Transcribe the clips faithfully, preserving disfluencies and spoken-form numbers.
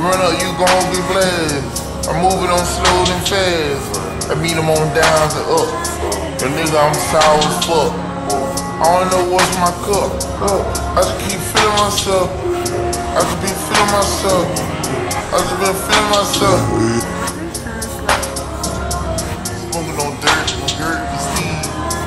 run up, you gon' get blessed. I'm moving on slow and fast. I meet them on downs and up. The nigga, I'm sour as fuck. I don't know what's my cup. I just keep feeling myself. I just be feeling myself. I just been feeling myself. Smoking on dirt, on dirt and steam.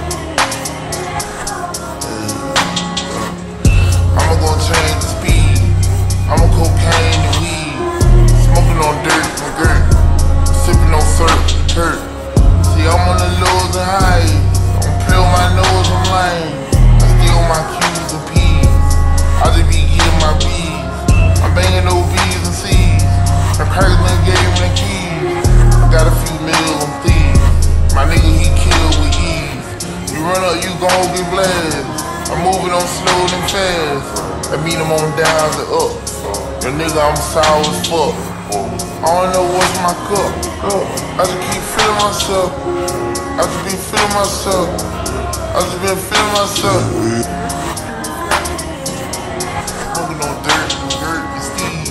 I'ma gon' change the speed. I'm on cocaine and weed. Smoking on dirt and dirt. Sipping on syrup, hurt. See, I'm on the lows and highs. Don't play with my nose, I'm lame. I steal my Q's and P's. I just be getting my B's. I'm banging no B's and C's. I'm crackling gave me the keys. I got a few mil on thieves. My nigga, he killed with ease. You run up, you gon' get blessed. I'm moving on slow and fast. I meet him on downs and up. The nigga, I'm sour as fuck. I don't know what's my cup. I just keep feeling myself. I just be feeling myself. I just been feeling myself. Smoking on dirt, dirt and steam.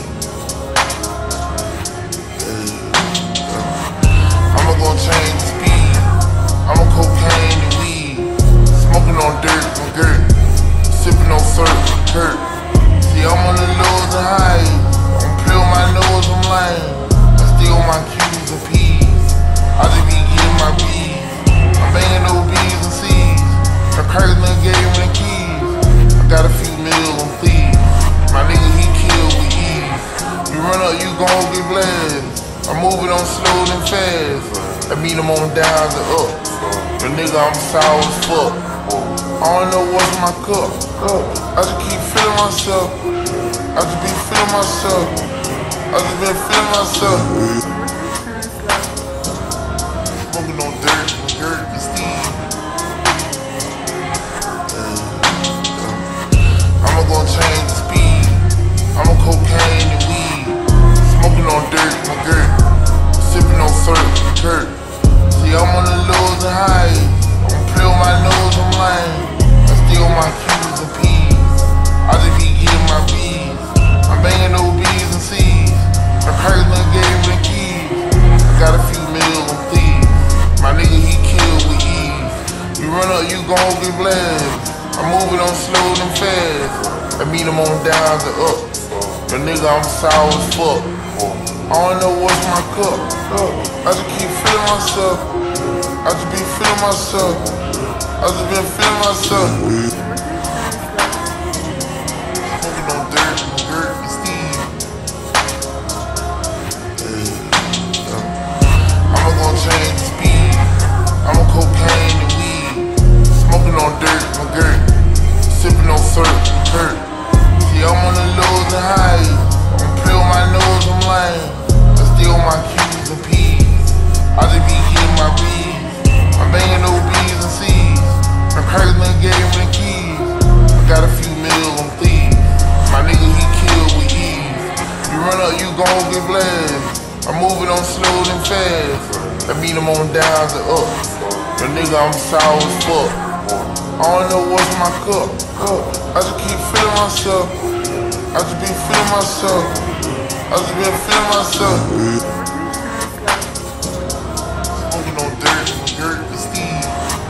I'ma gon' change the speed. I'm on cocaine and weed. Smoking on dirt and dirt. Sipping on syrup, hurt. See, I'm on the lows and highs. Don't play with my nose, I'm lame. I steal my Q's and P's. I just be getting my B's. I'm banging no B's and C's. The crackling gave me the keys. I got a few mil on thieves. My nigga, he killed with ease. You run up, you gon' get blessed. I'm moving on slow and fast. I meet him on downs and up. The nigga, I'm sour as fuck. I don't know what's my cup. I just keep feeling myself. I just be feeling myself. I just been feeling myself. Smoking on dirt, dirt and steam. I'ma gon' change the speed. I'm on cocaine and weed. Smoking on dirt, dirt. Sipping on syrup, hurt. See, I'm on the lows and highs. Don't play with my nose, I'm lame. I steal my Q's and P's. I just be getting my B's. I'm banging no B's and C's. The crackling gave me the keys. I got a few mil on thieves. My nigga, he killed with ease. You run up, you gon' get blessed. I'm moving on slow and fast. I meet him on downs and up. The nigga, I'm sour as fuck. I don't know what's my cup. I just keep feeling myself. I just be feeling myself. I just been feeling myself. Smoking on dirt, dirt and steam. I'ma gon' change the speed. I'm on cocaine and weed. Smoking on dirt, dirt. Sipping on syrup, hurt. See, I'm on the lows and highs. Don't play with my nose, I'm lame. I steal my Q's and P's. I just be getting my B's. I'm banging no B's and C's. The crackling gave me the keys. I got a few mil on thieves. My nigga, he killed with ease. You run up, you gon' get blessed. I'm moving on slow and fast. I meet him on downs and up. The nigga, I'm sour as fuck. I don't know what's my cup. I just keep feeling myself. I just be feeling myself. I just been feeling myself. Smoking on dirt, dirt and steam.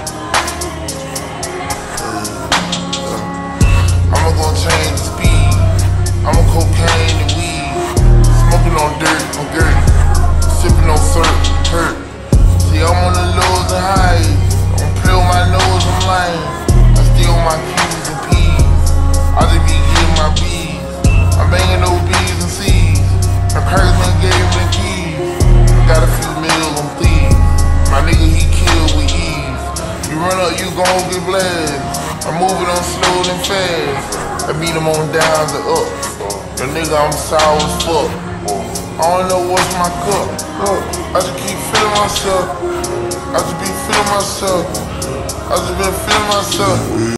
I'ma gon' change the speed. I'm on cocaine and weed. Smoking on dirt, dirt. Sipping on syrup, hurt. See, I'm on the lows and highs. Don't play with my nose, I'm lame. I steal my Q's and P's. I just be getting my B's. I'm banging no B's and C's. The crackling gave me the keys. I got a few mil on thieves. My nigga, he killed with ease. You run up, you gon' get blessed. I'm moving on slow and fast. I meet him on downs and up. The nigga, I'm sour as fuck. I don't know what's my cup. I just keep feeling myself. I just be feeling myself. I just been feeling myself.